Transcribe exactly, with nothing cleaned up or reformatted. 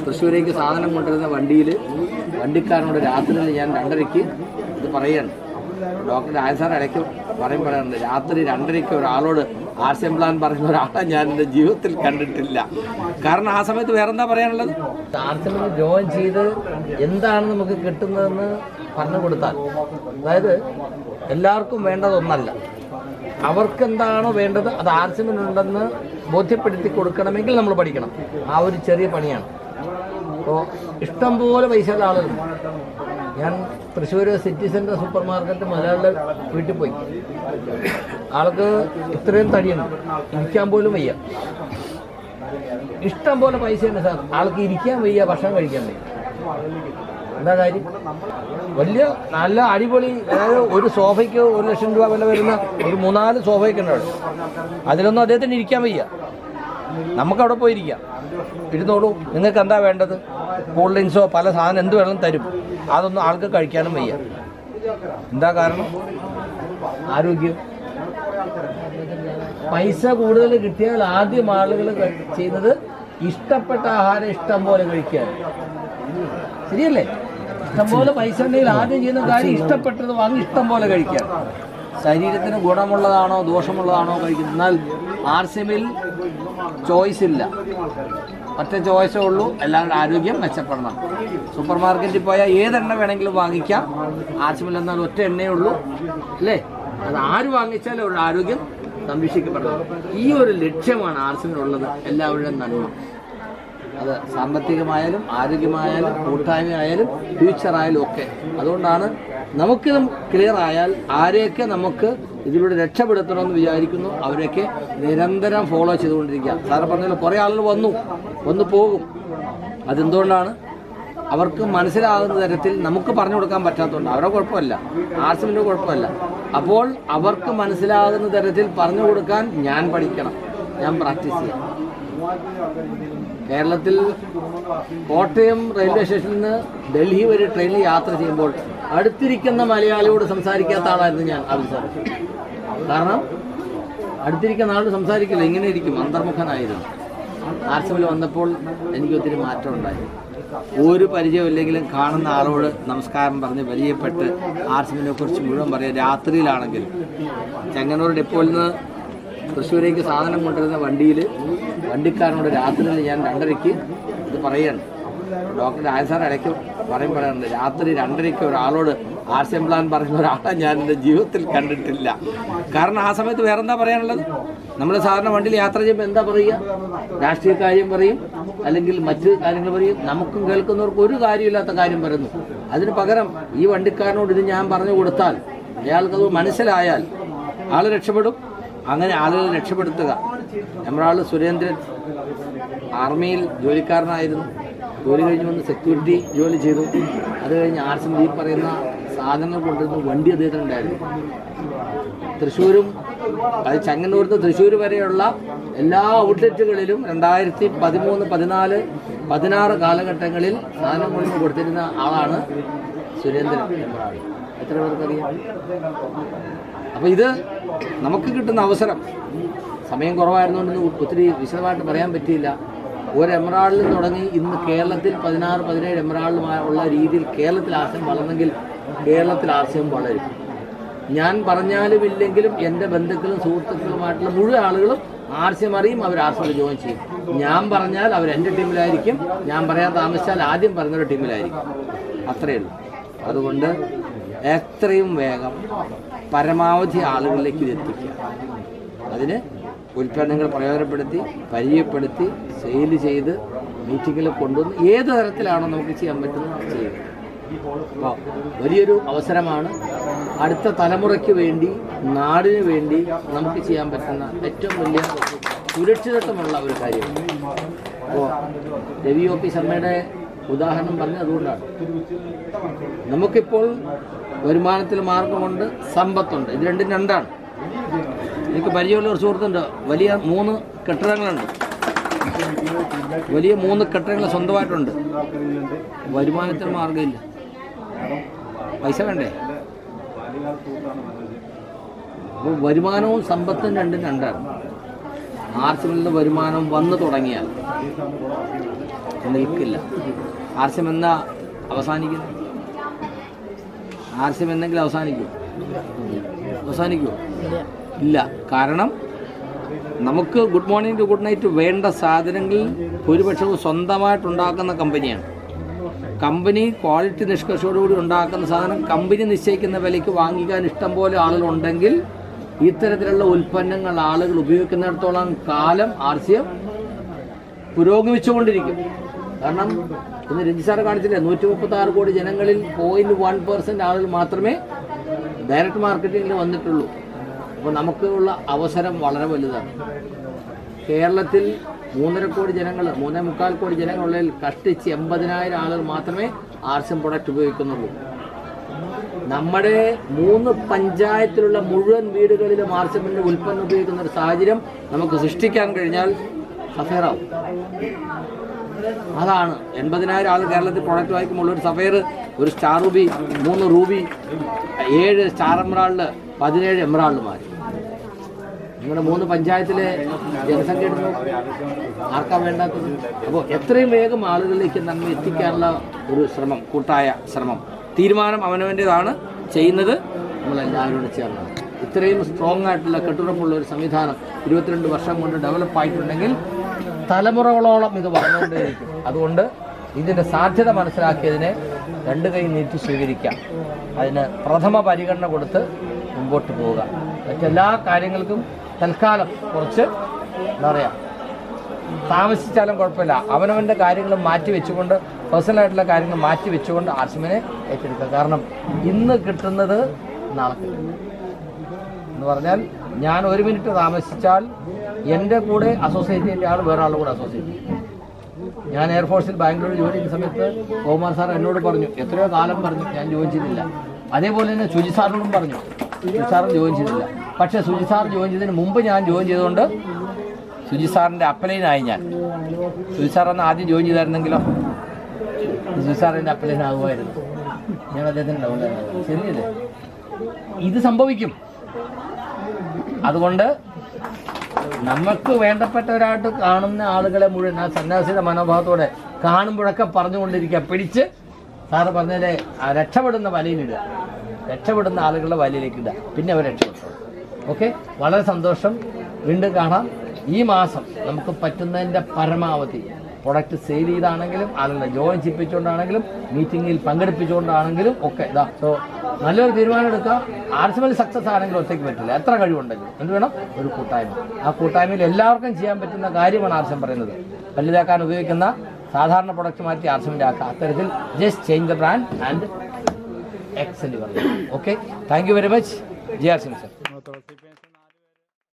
തൃശ്ശൂരേക്ക് സാധനം കൊണ്ടുവരുന്ന വണ്ടിയിൽ വണ്ടിക്കാരനോട് രാത്രിയിൽ ഞാൻ രണ്ടരയ്ക്ക് ഇത് പറയുകയാണ്. ഡോക്ടർ രാജൻ സാർ ഇടയ്ക്ക് പറയും പറയാറുണ്ട്, രാത്രി രണ്ടരയ്ക്ക് ഒരാളോട് ആർസിഎം പ്ലാൻ പറയുന്ന ഒരാളെ ഞാൻ എൻ്റെ ജീവിതത്തിൽ കണ്ടിട്ടില്ല. കാരണം ആ സമയത്ത് വേറെന്താ പറയാനുള്ളത്? ആർസിഎമ്മിൽ ജോയിൻ ചെയ്ത് എന്താണ് നമുക്ക് കിട്ടുന്നതെന്ന് പറഞ്ഞു കൊടുത്താൽ, അതായത് എല്ലാവർക്കും വേണ്ടതൊന്നല്ല, അവർക്കെന്താണോ വേണ്ടത് അത് ആർസിഎമ്മിനുണ്ടെന്ന് ബോധ്യപ്പെടുത്തി കൊടുക്കണമെങ്കിൽ നമ്മൾ പഠിക്കണം. ആ ഒരു ചെറിയ പണിയാണ്. അപ്പോൾ ഇഷ്ടംപോലെ പൈസയുള്ള ആളുകൾ. ഞാൻ Thrissur city centre super market മലയാളിയുടെ വീട്ടിൽ പോയി. ആൾക്ക് ഇത്രയും തടിയുണ്ട്, ഇരിക്കാൻ പോലും വയ്യ. ഇഷ്ടം പോലെ പൈസയുണ്ട് സാർ, ആൾക്ക് ഇരിക്കാൻ വയ്യ, ഭക്ഷണം കഴിക്കാൻ വയ്യ. എന്താ കാര്യം? വലിയ നല്ല അടിപൊളി, അതായത് ഒരു സോഫയ്ക്ക് ഒരു ലക്ഷം രൂപ വില വരുന്ന ഒരു മൂന്നാല് സോഫയൊക്കെ ഉണ്ട് അവിടെ. അതിലൊന്നും അദ്ദേഹത്തിന് ഇരിക്കാൻ വയ്യ. നമുക്കവിടെ പോയിരിക്കാം, ഇരുന്നോളൂ, നിങ്ങൾക്ക് എന്താ വേണ്ടത്, കൂൾ ഡ്രിങ്ക്സോ പല സാധനം എന്ത് വേണം തരും. അതൊന്നും ആൾക്ക് കഴിക്കാനും വയ്യ. എന്താ കാരണം? ആരോഗ്യം. പൈസ കൂടുതൽ കിട്ടിയാൽ ആദ്യം ആളുകൾ ചെയ്യുന്നത് ഇഷ്ടപ്പെട്ട ആഹാരം ഇഷ്ടം പോലെ കഴിക്കാൻ. ശരിയല്ലേ? ഇഷ്ടംപോലെ പൈസ ഉണ്ടെങ്കിൽ ആദ്യം ചെയ്യുന്ന കാര്യം ഇഷ്ടപ്പെട്ടത് വാങ്ങി ഇഷ്ടം പോലെ കഴിക്കാൻ. ശരീരത്തിന് ഗുണമുള്ളതാണോ ദോഷമുള്ളതാണോ കഴിക്കുന്നത്. എന്നാൽ ആർസിഎമ്മിൽ ചോയ്സ് ഇല്ല, ഒറ്റ ചോയ്സേ ഉള്ളൂ, എല്ലാവരുടെ ആരോഗ്യം മെച്ചപ്പെടണം. സൂപ്പർ മാർക്കറ്റിൽ പോയാൽ ഏതെണ്ണ വേണമെങ്കിലും വാങ്ങിക്കാം. ആർസിഎമ്മിൽ എന്നാൽ ഒറ്റ എണ്ണയേ ഉള്ളൂ, അല്ലേ? അത് ആര് വാങ്ങിച്ചാലും അവരുടെ ആരോഗ്യം സംരക്ഷിക്കപ്പെടണം. ഈ ഒരു ലക്ഷ്യമാണ് ആർസിഎമ്മിനുള്ളത്, എല്ലാവരുടെയും നന്മ. അത് സാമ്പത്തികമായാലും ആരോഗ്യമായാലും കൂട്ടായ്മയായാലും ഫ്യൂച്ചറായാലും ഒക്കെ. അതുകൊണ്ടാണ് നമുക്കിത് ക്ലിയർ ആയാൽ ആരെയൊക്കെ നമുക്ക് ഇതിലൂടെ രക്ഷപ്പെടുത്തണമെന്ന് വിചാരിക്കുന്നു അവരെയൊക്കെ നിരന്തരം ഫോളോ ചെയ്തുകൊണ്ടിരിക്കുക. സാറ് പറഞ്ഞാൽ കുറേ ആളുകൾ വന്നു വന്നു പോകും. അതെന്തുകൊണ്ടാണ്? അവർക്ക് മനസ്സിലാകുന്ന തരത്തിൽ നമുക്ക് പറഞ്ഞു കൊടുക്കാൻ പറ്റാത്തതുകൊണ്ട്. അവരുടെ കുഴപ്പമല്ല, ആർസിഎമ്മിൻ്റെ കുഴപ്പമല്ല. അപ്പോൾ അവർക്ക് മനസ്സിലാകുന്ന തരത്തിൽ പറഞ്ഞു കൊടുക്കാൻ ഞാൻ പഠിക്കണം, ഞാൻ പ്രാക്ടീസ് ചെയ്യാം. കേരളത്തിൽ കോട്ടയം റെയിൽവേ സ്റ്റേഷനിൽ നിന്ന് ഡൽഹി വരെ ട്രെയിനിൽ യാത്ര ചെയ്യുമ്പോൾ അടുത്തിരിക്കുന്ന മലയാളിയോട് സംസാരിക്കാത്ത ആളായിരുന്നു ഞാൻ, അബിൻ സാർ. കാരണം അടുത്തിരിക്കുന്ന ആളോട് സംസാരിക്കില്ല, ഇങ്ങനെ ഇരിക്കും, അന്തർമുഖനായിരുന്നു. ആർസിഎമ്മിൽ വന്നപ്പോൾ എനിക്ക് ഒത്തിരി മാറ്റം ഉണ്ടായി. ഒരു പരിചയമില്ലെങ്കിലും കാണുന്ന ആളോട് നമസ്കാരം പറഞ്ഞ് പരിചയപ്പെട്ട് ആർസിഎമ്മിനെ കുറിച്ച് മുഴുവൻ പറയാം. രാത്രിയിലാണെങ്കിൽ ചെങ്ങന്നൂർ ഡിപ്പോയിൽ നിന്ന് തൃശ്ശൂരേക്ക് സാധനം കൊണ്ടുവരുന്ന വണ്ടിയിൽ വണ്ടിക്കാരനോട് രാത്രിയിൽ ഞാൻ രണ്ടരയ്ക്ക് ഇത് പറയുകയാണ്. ഡോക്ടർ രാജൻ സാർ ഇടയ്ക്ക് പറയും പറയാറുണ്ട്, രാത്രി രണ്ടരയ്ക്ക് ഒരാളോട് ആർസിഎം പ്ലാൻ പറയുന്ന ഒരാളെ ഞാൻ എൻ്റെ ജീവിതത്തിൽ കണ്ടിട്ടില്ല. കാരണം ആ സമയത്ത് വേറെന്താ പറയാനുള്ളത്? നമ്മൾ സാധാരണ വണ്ടിയിൽ യാത്ര ചെയ്യുമ്പോൾ എന്താ പറയുക? രാഷ്ട്രീയ കാര്യം പറയും, അല്ലെങ്കിൽ മറ്റ് കാര്യങ്ങൾ പറയും. നമുക്കും കേൾക്കുന്നവർക്ക് ഒരു കാര്യമില്ലാത്ത കാര്യം പറയുന്നു. അതിന് പകരം ഈ വണ്ടിക്കാരനോട് ഇത് ഞാൻ പറഞ്ഞു കൊടുത്താൽ, അയാൾക്കത് മനസ്സിലായാൽ ആൾ രക്ഷപ്പെടും. അങ്ങനെ ആളുകളെ രക്ഷപ്പെടുത്തുക. നമ്മുടെ ആൾ സുരേന്ദ്രൻ ആർമിയിൽ ജോലിക്കാരനായിരുന്നു. ജോലി കഴിഞ്ഞ് വന്ന് സെക്യൂരിറ്റി ജോലി ചെയ്തു. അത് കഴിഞ്ഞ് ആർസിഎം ഈ പറയുന്ന സാധനങ്ങൾ കൊണ്ടുവരുന്ന വണ്ടി അദ്ദേഹത്തിനുണ്ടായിരുന്നു. തൃശ്ശൂരും അത് ചെങ്ങന്നൂർത്ത് തൃശ്ശൂർ വരെയുള്ള എല്ലാ ഔട്ട്ലെറ്റുകളിലും രണ്ടായിരത്തി പതിമൂന്ന് പതിനാല് പതിനാറ് കാലഘട്ടങ്ങളിൽ സാധനം കൊണ്ടു കൊടുത്തിരുന്ന ആളാണ് സുരേന്ദ്രൻ. എത്ര പേർക്കറിയാം? അപ്പോൾ ഇത് നമുക്ക് കിട്ടുന്ന അവസരം, സമയം കുറവായിരുന്നുകൊണ്ടൊന്നും ഒത്തിരി വിശദമായിട്ട് പറയാൻ പറ്റിയില്ല. ഒരു എമറാൾഡിൽ തുടങ്ങി ഇന്ന് കേരളത്തിൽ പതിനാറ് പതിനേഴ് എമറാൾഡുള്ള രീതിയിൽ കേരളത്തിൽ ആർസിഎം വളർന്നെങ്കിൽ കേരളത്തിൽ ആർസിഎം വളരും. ഞാൻ പറഞ്ഞാലും ഇല്ലെങ്കിലും എൻ്റെ ബന്ധുക്കളും സുഹൃത്തുക്കളുമായിട്ടുള്ള മുഴുവൻ ആളുകളും ആർസിഎം അറിയും, അവർ ആർസിഎമ്മിൽ ജോയിൻ ചെയ്യും. ഞാൻ പറഞ്ഞാൽ അവർ എൻ്റെ ടീമിലായിരിക്കും, ഞാൻ പറയാൻ താമസിച്ചാൽ ആദ്യം പറഞ്ഞൊരു ടീമിലായിരിക്കും. അത്രയേ ഉള്ളൂ. അതുകൊണ്ട് എത്രയും വേഗം പരമാവധി ആളുകളിലേക്ക് ഇതെത്തിക്കുക. അതിന് ഉൽപ്പന്നങ്ങൾ പ്രയോജനപ്പെടുത്തി പരിചയപ്പെടുത്തി സെയിൽ ചെയ്ത് മീറ്റിങ്ങിൽ കൊണ്ടുവന്ന് ഏത് തരത്തിലാണോ നമുക്ക് ചെയ്യാൻ പറ്റുന്നത് ചെയ്യുക. അപ്പോൾ വലിയൊരു അവസരമാണ്. അടുത്ത തലമുറയ്ക്ക് വേണ്ടി, നാടിന് വേണ്ടി നമുക്ക് ചെയ്യാൻ പറ്റുന്ന ഏറ്റവും വലിയ സുരക്ഷിതത്വമുള്ള ഒരു കാര്യമാണ്. അപ്പോൾ രവി ഒ പി ശർമ്മയുടെ ഉദാഹരണം പറഞ്ഞത് അതുകൊണ്ടാണ്. നമുക്കിപ്പോൾ വരുമാനത്തിൽ മാർഗമുണ്ട്, സമ്പത്തുണ്ട്. ഇത് രണ്ടും രണ്ടാണ്. എനിക്ക് പരിചയമുള്ള ഒരു സുഹൃത്തുണ്ട്, വലിയ മൂന്ന് കെട്ടിടങ്ങളുണ്ട്, വലിയ മൂന്ന് കെട്ടിടങ്ങൾ സ്വന്തമായിട്ടുണ്ട്. വരുമാനത്തിന് മാർഗമില്ല, പൈസ വേണ്ടേ? അപ്പോൾ വരുമാനവും സമ്പത്തും രണ്ടും രണ്ടാണ്. ആർസിഎമ്മിൽ നിന്ന് വരുമാനം വന്നു തുടങ്ങിയാൽ നിൽക്കില്ല. ആർ സി എം എന്നാ അവസാനിക്കുന്നു? ആർ സി എം എന്തെങ്കിലും അവസാനിക്കുമോ? അവസാനിക്കുമോ? ഇല്ല. കാരണം നമുക്ക് good morning to good night വേണ്ട സാധനങ്ങൾ ഭൂരിപക്ഷവും സ്വന്തമായിട്ടുണ്ടാക്കുന്ന കമ്പനിയാണ്. കമ്പനി ക്വാളിറ്റി നിഷ്കർഷയോടുകൂടി ഉണ്ടാക്കുന്ന സാധനം കമ്പനി നിശ്ചയിക്കുന്ന വിലയ്ക്ക് വാങ്ങിക്കാൻ ഇഷ്ടം പോലെ ആളുകളുണ്ടെങ്കിൽ ഇത്തരത്തിലുള്ള ഉൽപ്പന്നങ്ങൾ ആളുകൾ ഉപയോഗിക്കുന്നിടത്തോളം കാലം ആർ സി എം പുരോഗമിച്ചുകൊണ്ടിരിക്കും. കാരണം ഇന്ന് രഞ്ജി സാറ് കാണിച്ചില്ലേ, നൂറ്റി മുപ്പത്തി ആറ് കോടി ജനങ്ങളിൽ പോയിന്റ് വൺ പെർസെൻറ്റ് ആളുകൾ മാത്രമേ ഡയറക്റ്റ് മാർക്കറ്റിങ്ങിൽ വന്നിട്ടുള്ളൂ. അപ്പോൾ നമുക്കുള്ള അവസരം വളരെ വലുതാണ്. കേരളത്തിൽ മൂന്നര കോടി ജനങ്ങൾ മൂന്നേ മുക്കാൽ കോടി ജനങ്ങളുള്ളതിൽ കഷ്ടിച്ച് എൺപതിനായിരം ആളുകൾ മാത്രമേ ആർ സി എം പ്രൊഡക്റ്റ് ഉപയോഗിക്കുന്നുള്ളൂ. നമ്മുടെ മൂന്ന് പഞ്ചായത്തിലുള്ള മുഴുവൻ വീടുകളിലും ആർ സി എമ്മിൻ്റെ ഉൽപ്പന്നം ഉപയോഗിക്കുന്ന ഒരു സാഹചര്യം നമുക്ക് സൃഷ്ടിക്കാൻ കഴിഞ്ഞാൽ സഫയറാവും. അതാണ് എൺപതിനായിരം ആൾ കേരളത്തിൽ പ്രൊഡക്റ്റ് വാങ്ങിക്കുമ്പോൾ ഒരു സഫയർ, ഒരു സ്റ്റാർ റൂബി, മൂന്ന് റൂബി, ഏഴ് സ്റ്റാർ എമറാൾഡ്, പതിനേഴ് എമറാൾഡ് മാറി. നിങ്ങളുടെ മൂന്ന് പഞ്ചായത്തിലെ ജനസംഖ്യ എടുത്തു, ആർക്കാ വേണ്ടാത്തത്? അപ്പോൾ എത്രയും വേഗം ആളുകളിലേക്ക് നന്മ എത്തിക്കാനുള്ള ഒരു ശ്രമം, കൂട്ടായ ശ്രമം, തീരുമാനം അവനവൻ്റേതാണ് ചെയ്യുന്നത്. നമ്മളെല്ലാവരും ചേർന്നാണ്. ഇത്രയും സ്ട്രോങ് ആയിട്ടുള്ള കെട്ടുറപ്പുള്ള ഒരു സംവിധാനം ഇരുപത്തിരണ്ട് വർഷം കൊണ്ട് ഡെവലപ്പ് ആയിട്ടുണ്ടെങ്കിൽ തലമുറകളോളം ഇത് വളർന്നുകൊണ്ടേയിരിക്കും. അതുകൊണ്ട് ഇതിൻ്റെ സാധ്യത മനസ്സിലാക്കിയതിനെ രണ്ട് കൈ നീട്ടി സ്വീകരിക്കാം. അതിന് പ്രഥമ പരിഗണന കൊടുത്ത് മുമ്പോട്ട് പോവുക. മറ്റെല്ലാ കാര്യങ്ങൾക്കും തൽക്കാലം കുറച്ച് എന്താ പറയുക, താമസിച്ചാലും കുഴപ്പമില്ല, അവനവൻ്റെ കാര്യങ്ങൾ മാറ്റി വെച്ചുകൊണ്ട്, പേഴ്സണലായിട്ടുള്ള കാര്യങ്ങൾ മാറ്റി വെച്ചുകൊണ്ട് ആർ സി എമ്മിനെ ഏറ്റെടുക്കുക. കാരണം ഇന്ന് കിട്ടുന്നത് നാളെ കിട്ടും എന്ന് പറഞ്ഞാൽ, ഞാൻ ഒരു മിനിറ്റ് താമസിച്ചാൽ എൻ്റെ കൂടെ അസോസിയേറ്റ് ചെയ്യേണ്ട ആൾ വേറെ ആളുടെ കൂടെ അസോസിയേറ്റ് ചെയ്യും. ഞാൻ എയർഫോഴ്സിൽ ബാംഗ്ലൂരിൽ ജോലി ചെയ്യുന്ന സമയത്ത് കുമാർ സാർ എന്നോട് പറഞ്ഞു, എത്രയോ കാലം പറഞ്ഞു ഞാൻ ജോയിൻ ചെയ്തില്ല. അതേപോലെ തന്നെ സുജി സാറിനോടും പറഞ്ഞു, സുജി സാറും ജോയിൻ ചെയ്തില്ല. പക്ഷേ സുജി സാർ ജോയിൻ ചെയ്തതിന് മുമ്പ് ഞാൻ ജോയിൻ ചെയ്തുകൊണ്ട് സുജി സാറിൻ്റെ അപ്ലൈനായി. ഞാൻ സുജി സാർ അന്ന് ആദ്യം ജോയിൻ ചെയ്തായിരുന്നെങ്കിലോ സുജി സാറിൻ്റെ അപ്ലൈനാകുമായിരുന്നു. ഞാൻ അദ്ദേഹത്തിന് ഡൗൺ ശരിയല്ലേ? ഇത് സംഭവിക്കും. അതുകൊണ്ട് നമുക്ക് വേണ്ടപ്പെട്ടവരായിട്ട് കാണുന്ന ആളുകളെ മുഴുവൻ ആ സന്യാസിയുടെ മനോഭാവത്തോടെ കാണുമ്പോഴൊക്കെ പറഞ്ഞുകൊണ്ടിരിക്കുക, പിടിച്ച് സാറ് പറഞ്ഞതിലെ രക്ഷപ്പെടുന്ന വലയിലിടുക, രക്ഷപ്പെടുന്ന ആളുകളുടെ വലയിലേക്ക് ഇടുക, പിന്നെ അവർ രക്ഷപ്പെട്ടു. ഓക്കെ, വളരെ സന്തോഷം. വീണ്ടും കാണാം. ഈ മാസം നമുക്ക് പറ്റുന്നതിൻ്റെ പരമാവധി പ്രൊഡക്റ്റ് സെയിൽ ചെയ്താണെങ്കിലും ആളുകളെ ജോയിൻ ചെയ്യിപ്പിച്ചുകൊണ്ടാണെങ്കിലും മീറ്റിങ്ങിൽ പങ്കെടുപ്പിച്ചുകൊണ്ടാണെങ്കിലും ഒക്കെ ഇതാ. സോ നല്ലൊരു തീരുമാനം എടുക്കുക. ആർ സി എമ്മിൽ സക്സസ് ആണെങ്കിൽ ഒറ്റയ്ക്ക് പറ്റില്ല. എത്ര കഴിവുണ്ടെങ്കിലും എന്ത് വേണം? ഒരു കൂട്ടായ്മ. ആ കൂട്ടായ്മയിൽ എല്ലാവർക്കും ചെയ്യാൻ പറ്റുന്ന കാര്യമാണ് ആർ സി എം പറയുന്നത്. വലുതാക്കാൻ ഉപയോഗിക്കുന്ന സാധാരണ പ്രൊഡക്റ്റ് മാറ്റി ആർ സി എമ്മിൻ്റെ ആക്കുക. അത്തരത്തിൽ just change the brand and excel പറഞ്ഞു. Okay, thank you very much. G R C M sir.